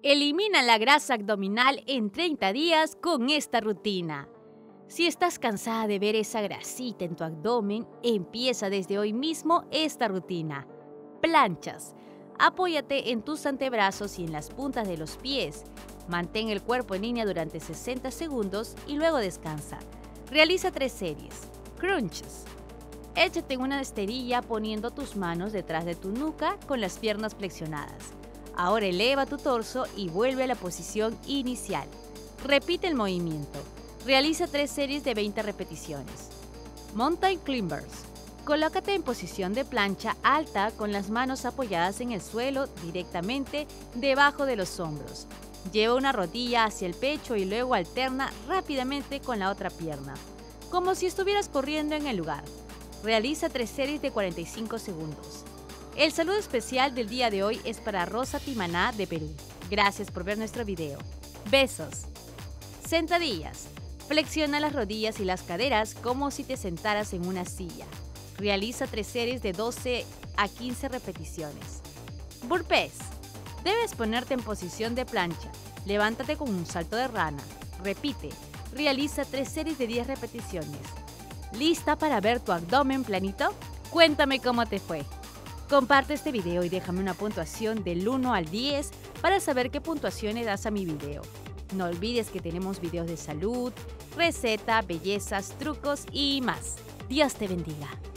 Elimina la grasa abdominal en 30 días con esta rutina. Si estás cansada de ver esa grasita en tu abdomen, empieza desde hoy mismo esta rutina. Planchas. Apóyate en tus antebrazos y en las puntas de los pies. Mantén el cuerpo en línea durante 60 segundos y luego descansa. Realiza 3 series. Crunches. Échate en una esterilla poniendo tus manos detrás de tu nuca con las piernas flexionadas. Ahora eleva tu torso y vuelve a la posición inicial. Repite el movimiento. Realiza 3 series de 20 repeticiones. Mountain Climbers. Colócate en posición de plancha alta con las manos apoyadas en el suelo directamente debajo de los hombros. Lleva una rodilla hacia el pecho y luego alterna rápidamente con la otra pierna, como si estuvieras corriendo en el lugar. Realiza 3 series de 45 segundos. El saludo especial del día de hoy es para Rosa Timaná de Perú. Gracias por ver nuestro video. Besos. Sentadillas. Flexiona las rodillas y las caderas como si te sentaras en una silla. Realiza 3 series de 12 a 15 repeticiones. Burpees. Debes ponerte en posición de plancha. Levántate con un salto de rana. Repite. Realiza 3 series de 10 repeticiones. ¿Lista para ver tu abdomen planito? Cuéntame cómo te fue. Comparte este video y déjame una puntuación del 1 al 10 para saber qué puntuaciones das a mi video. No olvides que tenemos videos de salud, receta, bellezas, trucos y más. Dios te bendiga.